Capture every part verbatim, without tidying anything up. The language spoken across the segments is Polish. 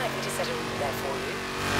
like me to set a route there for you?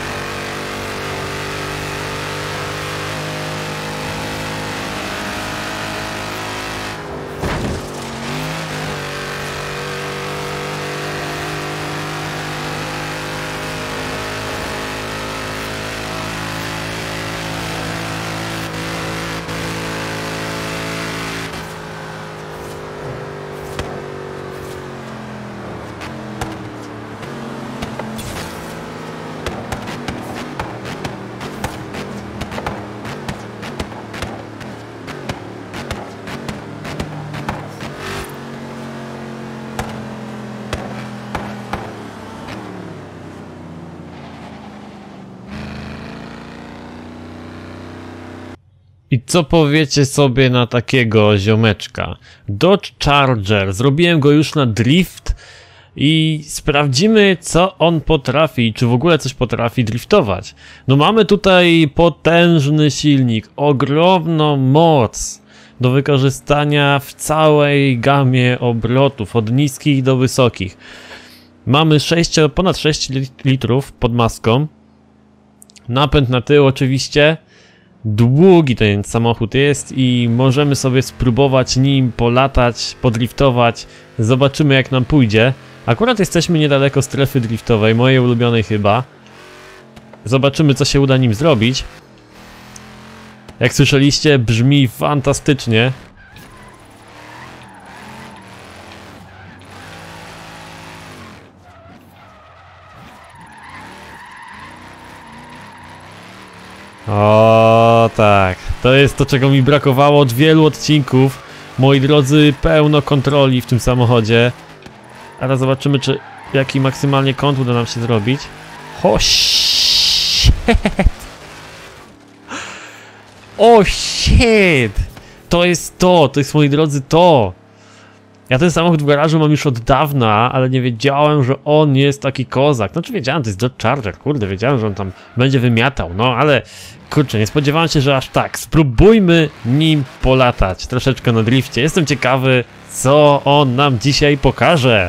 I co powiecie sobie na takiego ziomeczka? Dodge Charger. Zrobiłem go już na drift i sprawdzimy, co on potrafi, czy w ogóle coś potrafi driftować. No mamy tutaj potężny silnik, ogromną moc do wykorzystania w całej gamie obrotów, od niskich do wysokich. Mamy sześć, ponad sześć litrów pod maską. Napęd na tył oczywiście. Długi ten samochód jest i możemy sobie spróbować nim polatać, podriftować. Zobaczymy, jak nam pójdzie. Akurat jesteśmy niedaleko strefy driftowej, mojej ulubionej chyba. Zobaczymy, co się uda nim zrobić. Jak słyszeliście, brzmi fantastycznie. O tak, to jest to, czego mi brakowało od wielu odcinków. Moi drodzy, pełno kontroli w tym samochodzie. Ale zobaczymy, czy jaki maksymalnie kąt uda nam się zrobić. O shit! O shit! To jest to, to jest, moi drodzy, to. Ja ten samochód w garażu mam już od dawna, ale nie wiedziałem, że on jest taki kozak. Znaczy wiedziałem, to jest Dodge Charger, kurde, wiedziałem, że on tam będzie wymiatał, no ale kurczę, nie spodziewałem się, że aż tak. Spróbujmy nim polatać troszeczkę na drifcie. Jestem ciekawy, co on nam dzisiaj pokaże.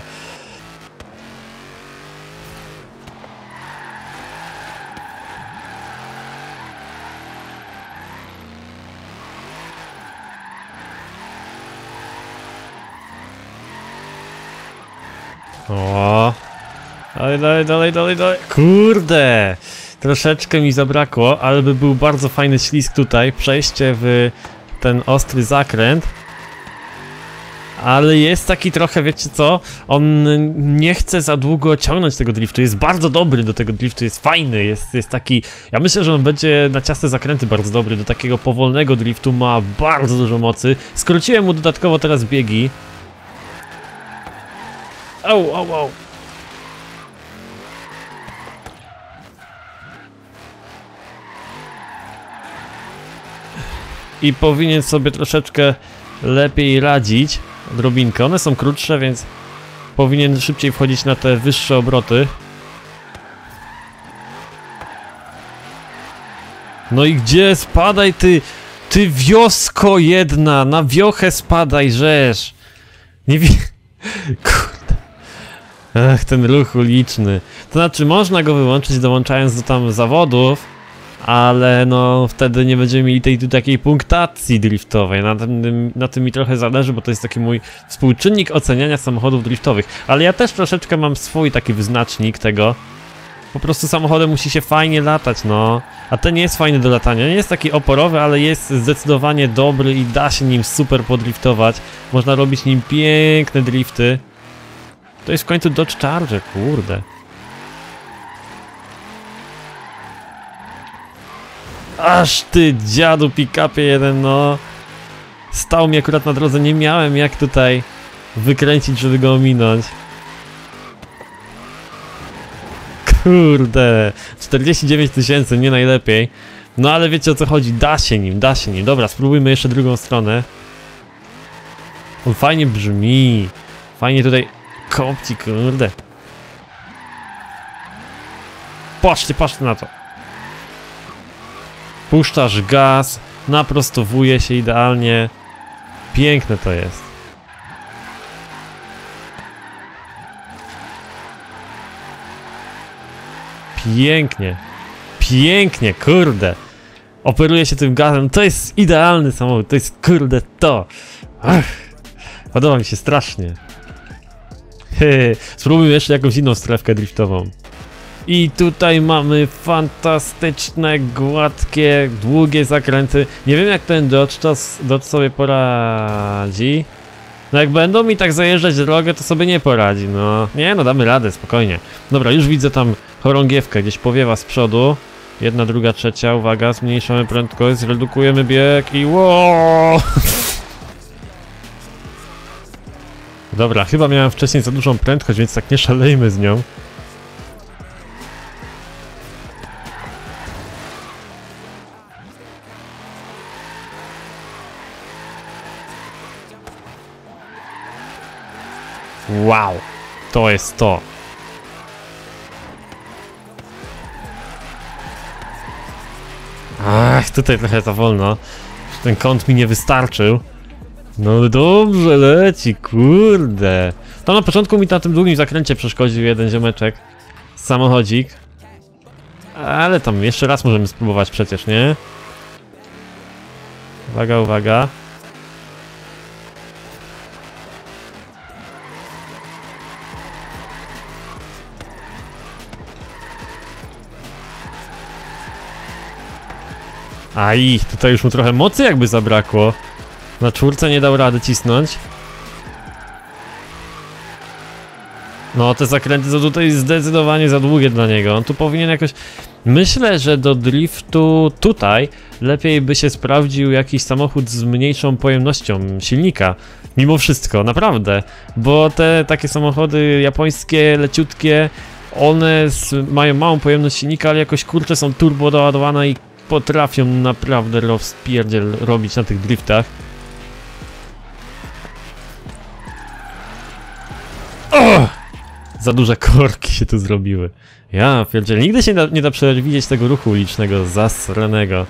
O, dalej, dalej, dalej, dalej, dalej. Kurde, troszeczkę mi zabrakło, ale by był bardzo fajny ślizg tutaj, przejście w ten ostry zakręt. Ale jest taki trochę, wiecie co, on nie chce za długo ciągnąć tego driftu, jest bardzo dobry do tego driftu, jest fajny, jest, jest taki, ja myślę, że on będzie na ciasne zakręty bardzo dobry, do takiego powolnego driftu ma bardzo dużo mocy. Skróciłem mu dodatkowo teraz biegi. Au, au, au. I powinien sobie troszeczkę lepiej radzić. Odrobinkę. One są krótsze, więc powinien szybciej wchodzić na te wyższe obroty. No i gdzie? Spadaj ty! Ty wiosko jedna! Na wiochę spadaj, rzesz! Nie wiem. Kurde. Ach, ten ruch uliczny. To znaczy, można go wyłączyć, dołączając do tam zawodów, ale no wtedy nie będziemy mieli tej takiej punktacji driftowej. Na tym, na tym mi trochę zależy, bo to jest taki mój współczynnik oceniania samochodów driftowych. Ale ja też troszeczkę mam swój taki wyznacznik tego. Po prostu samochodem musi się fajnie latać, no. A ten nie jest fajny do latania. Nie jest taki oporowy, ale jest zdecydowanie dobry i da się nim super podriftować. Można robić nim piękne drifty. To jest w końcu Dodge Charger, kurde. Aż ty, dziadu pick-upie jeden, no. Stał mi akurat na drodze, nie miałem jak tutaj wykręcić, żeby go ominąć. Kurde, czterdzieści dziewięć tysięcy, nie najlepiej. No ale wiecie, o co chodzi, da się nim, da się nim. Dobra, spróbujmy jeszcze drugą stronę. On fajnie brzmi. Fajnie tutaj kopci, kurde. Patrzcie, patrzcie na to. Puszczasz gaz, naprostowuje się idealnie. Piękne to jest. pięknie. Pięknie, kurde. Operuje się tym gazem, to jest idealny samochód, to jest kurde to. Ach, podoba mi się strasznie. Hehe, spróbujmy jeszcze jakąś inną strefkę driftową. I tutaj mamy fantastyczne, gładkie, długie zakręty. Nie wiem jak ten Dodge, to, Dodge sobie poradzi. No jak będą mi tak zajeżdżać drogę, to sobie nie poradzi, no. Nie no, damy radę, spokojnie. Dobra, już widzę tam chorągiewkę, gdzieś powiewa z przodu. Jedna, druga, trzecia, uwaga, zmniejszamy prędkość, zredukujemy bieg i wow! Dobra, chyba miałem wcześniej za dużą prędkość, więc tak nie szalejmy z nią. Wow, to jest to. Ach, tutaj trochę za wolno. Ten kąt mi nie wystarczył. No dobrze leci, kurde. Tam na początku mi na tym długim zakręcie przeszkodził jeden ziomeczek. Samochodzik. Ale tam jeszcze raz możemy spróbować przecież, nie? Uwaga, uwaga. Aj, tutaj już mu trochę mocy jakby zabrakło. Na czwórce nie dał rady cisnąć. No, te zakręty są tutaj zdecydowanie za długie dla niego. On tu powinien jakoś... Myślę, że do driftu tutaj lepiej by się sprawdził jakiś samochód z mniejszą pojemnością silnika. Mimo wszystko, naprawdę. Bo te takie samochody japońskie, leciutkie, one mają małą pojemność silnika, ale jakoś kurczę są turbo doładowane i potrafią naprawdę rozpierdziel robić na tych driftach. Oh! Za duże korki się tu zrobiły. Ja pierdzielę, nigdy się nie da, nie da przewidzieć tego ruchu ulicznego, zasranego.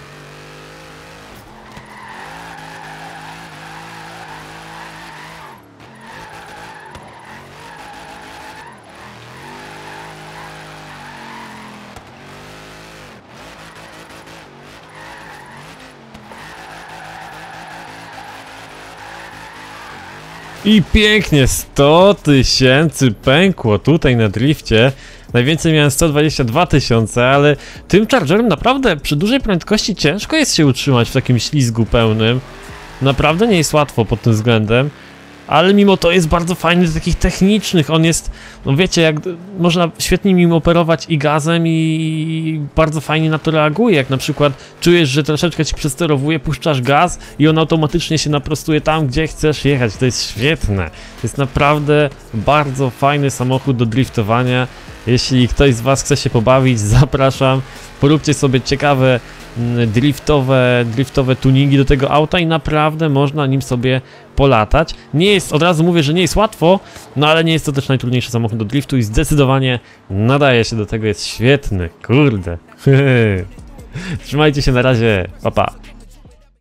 I pięknie, sto tysięcy pękło tutaj na drifcie. Najwięcej miałem sto dwadzieścia dwa tysiące, ale tym Chargerem naprawdę przy dużej prędkości ciężko jest się utrzymać w takim ślizgu pełnym. Naprawdę nie jest łatwo pod tym względem. Ale mimo to jest bardzo fajny z takich technicznych, on jest, no wiecie, jak można świetnie nim operować i gazem i bardzo fajnie na to reaguje, jak na przykład czujesz, że troszeczkę ci przesterowuje, puszczasz gaz i on automatycznie się naprostuje tam, gdzie chcesz jechać, to jest świetne. To jest naprawdę bardzo fajny samochód do driftowania, jeśli ktoś z was chce się pobawić, zapraszam, poróbcie sobie ciekawe driftowe, driftowe tuningi do tego auta i naprawdę można nim sobie polatać. Nie jest, od razu mówię, że nie jest łatwo, no ale nie jest to też najtrudniejszy samochód do driftu i zdecydowanie nadaje się do tego, jest świetny, kurde. Trzymajcie się, na razie, pa pa.